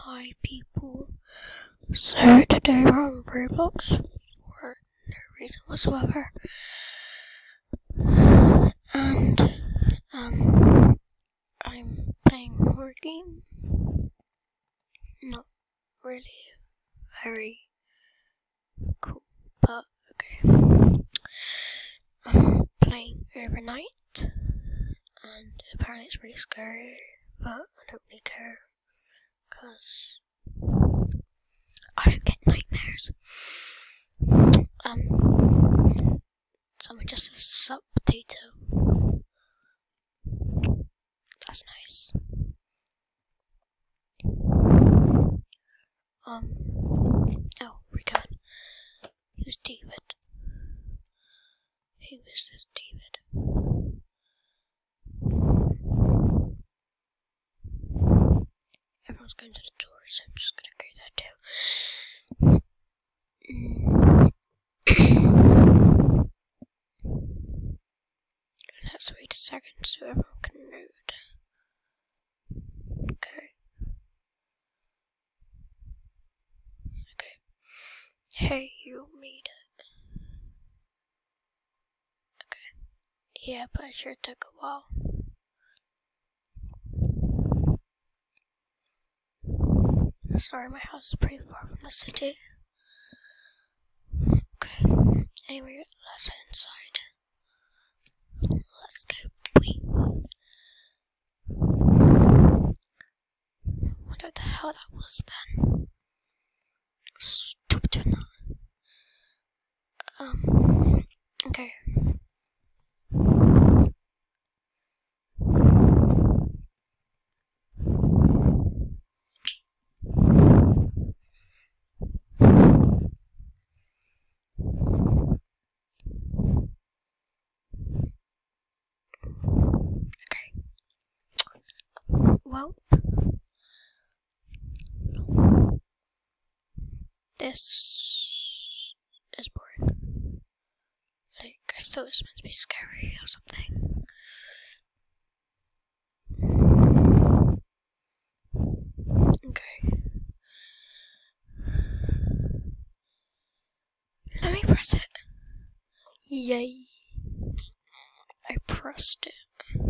Hi people, so today we're on Roblox for no reason whatsoever, and I'm playing a horror game. Not really very cool, but okay. I'm playing overnight, and apparently it's really scary, but I don't really care, because I don't get nightmares. Someone just says sup potato. That's nice. Oh, we're going. Who's David? Who is this David? Everyone's going to the door, so I'm just gonna go there too. Let's wait a second so everyone can load. Okay. Hey, you made it. Okay. Yeah, but it sure took a while. Sorry, my house is pretty far from the city. Okay. Anyway, let's head inside. Let's go. Wonder what the hell that was then. Stop doing that. Okay. Well, this is boring. Like, I thought it was meant to be scary or something. Okay. Let me press it. Yay. I pressed it.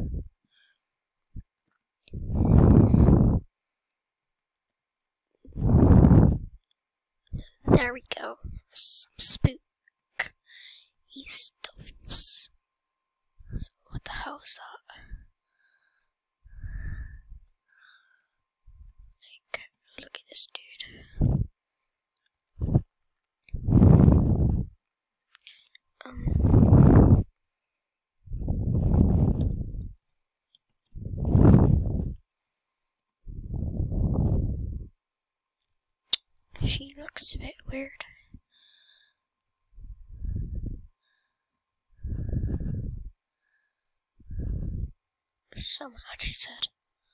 There we go. Some spooky stuffs. What the hell is that? Like, look at this dude. She looks a bit weird. Someone actually said,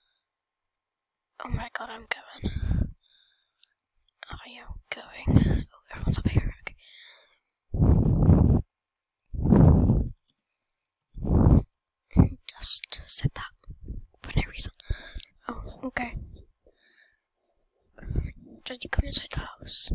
oh my god, I'm going. I am going. Oh, everyone's up here. Okay. Just said that for no reason. Oh, okay. Did you come inside the house?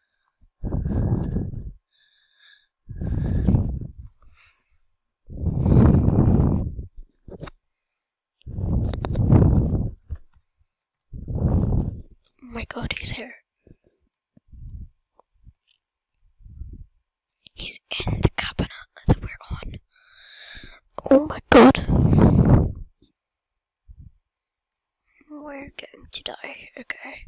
Oh my god, he's here. He's in the cabinet that we're on. Oh my god. We're going to die. Okay.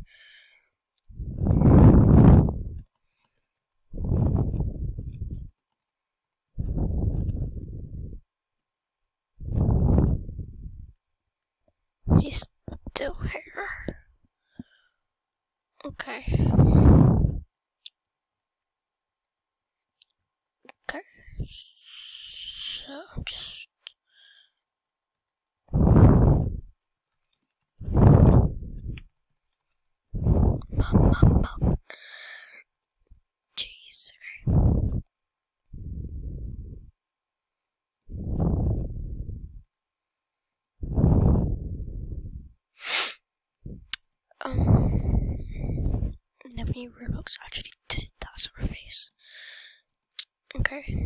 He's still here. Okay. Okay. So I'm just Mom. Jeez, okay. of new roblox actually did that sort of face. Okay.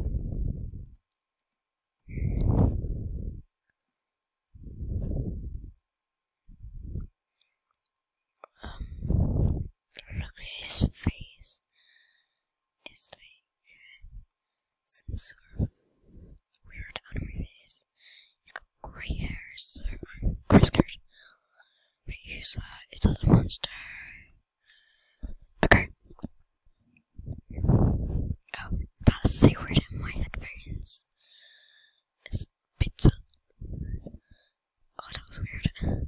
Look at his face. It's like some sort of weird anime face. He's got grey hair, so I'm quite scared. Wait, who's that? Is that a monster? Okay. Oh, that's so weird in my headphones. It's pizza. Oh, that was weird.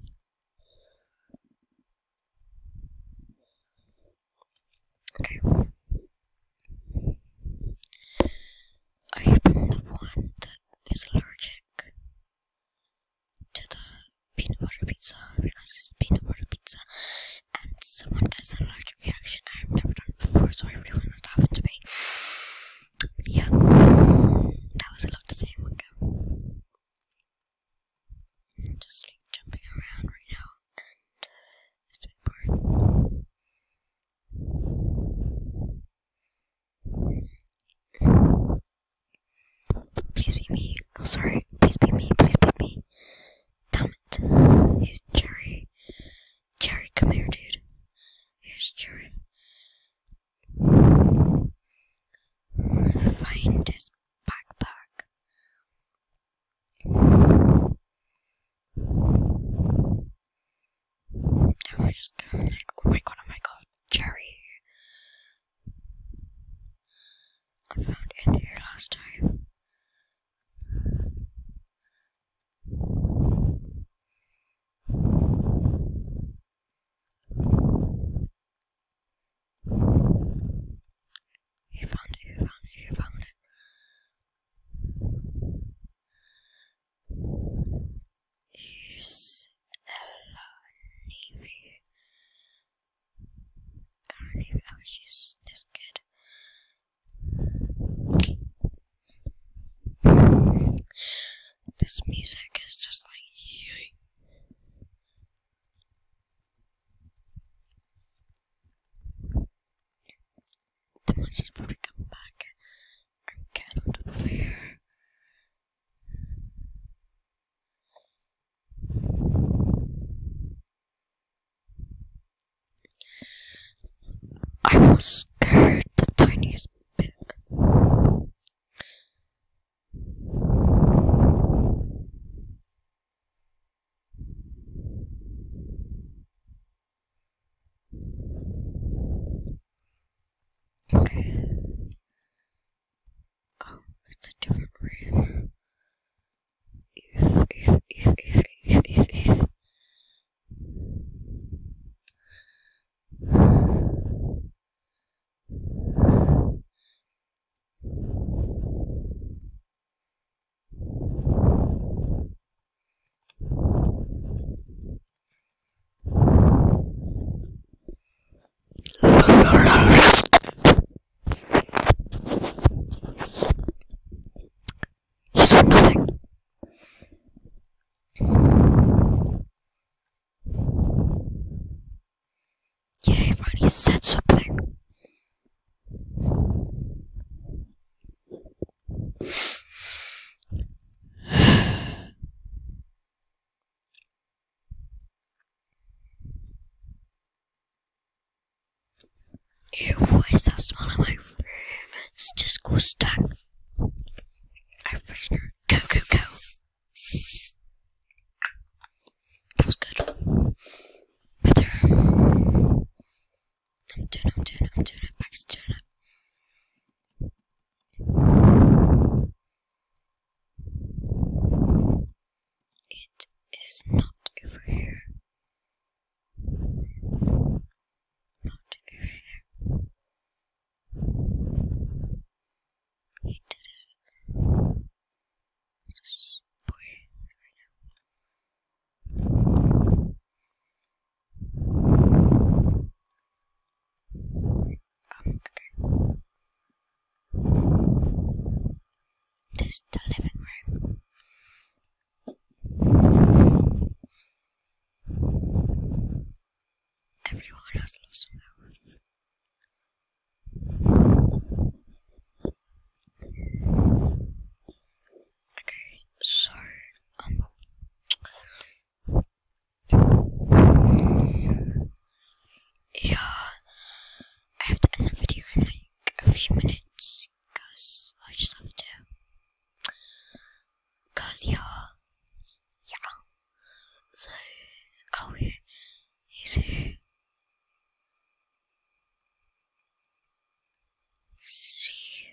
Okay. I opened the one that is allergic to the peanut butter pizza because it's peanut butter pizza and someone gets an allergic reaction. I've never done it before, so I really want this to happen to me. Yeah, that was a lot to say in one go. I'm just like jumping around right now and it's a bit boring. Please be me. Oh, sorry. Please be me. Please be me. Damn it. Here's Jerry. Jerry, come here, dude. Here's Jerry. Find his backpack. And we're just going like, oh my god, Jerry. I found it in here last time. You found it. Here's Ella Navy. Oh, she's this good. This music is just like, yay. The monster's probably come back and get on top of here. I was scared the tiniest bit. Okay. Oh, it's a different room. If. You saw nothing. Yeah, he finally said something. Ew, what is that smell in my room? It's disgusting. Air freshener. Go. That was good. Better. I'm doing it. Back's doing it. It is not over here. Not over here. He did it. This boy right now. Okay. This is the living room. Everyone has lost some health. minutes, cause I just have to. Cause yeah. So, oh yeah, he's here. See.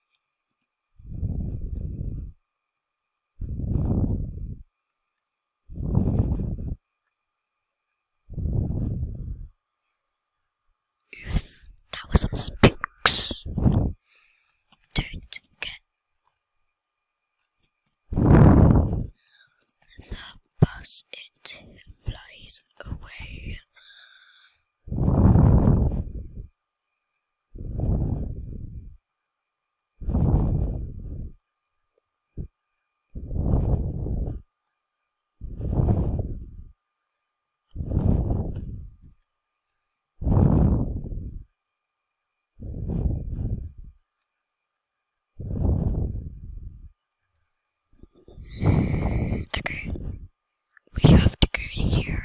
Oof, that was some spooks. Don't get the bus, it flies away. Okay, we have to go in here.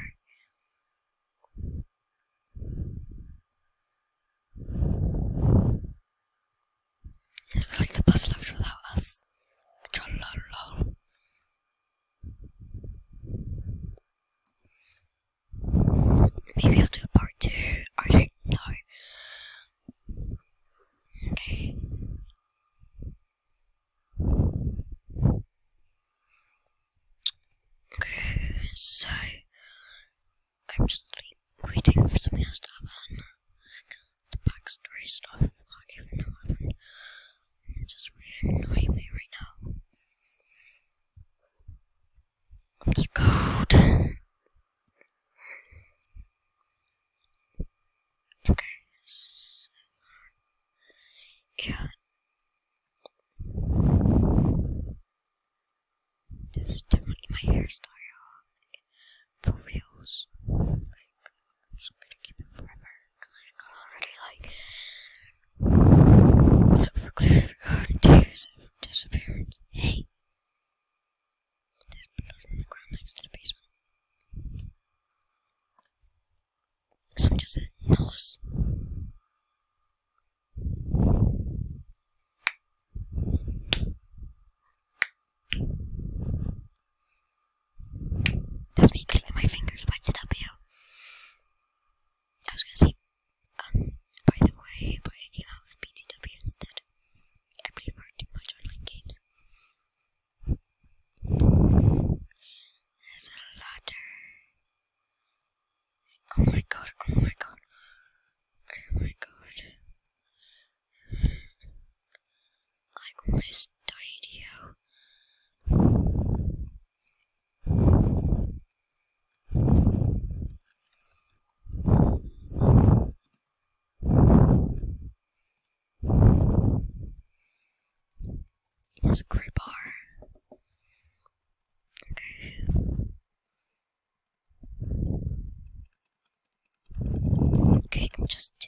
It looks like the bus left without us. Trollolol. Maybe I'll do a part 2. I don't know. Okay. Okay, so I'm just waiting for something else to happen. The backstory stuff, I don't even know what happened. It's just really annoying me right now. I'm so cold. Okay, so yeah. This is definitely my hairstyle. For reals. Like, I'm just gonna keep it forever. I can't already, like, look for clues regarding tears of disappearance. Hey! There's blood on the ground next to the basement. Someone just said nos. That's me clicking my fingers by the W. I was gonna say, by the way, but I came out with BTW instead. I prefer too much online games. There's a ladder. Oh my god, oh my god. Oh my god. I almost died, yo. There's a crowbar. Okay. Okay, I'm just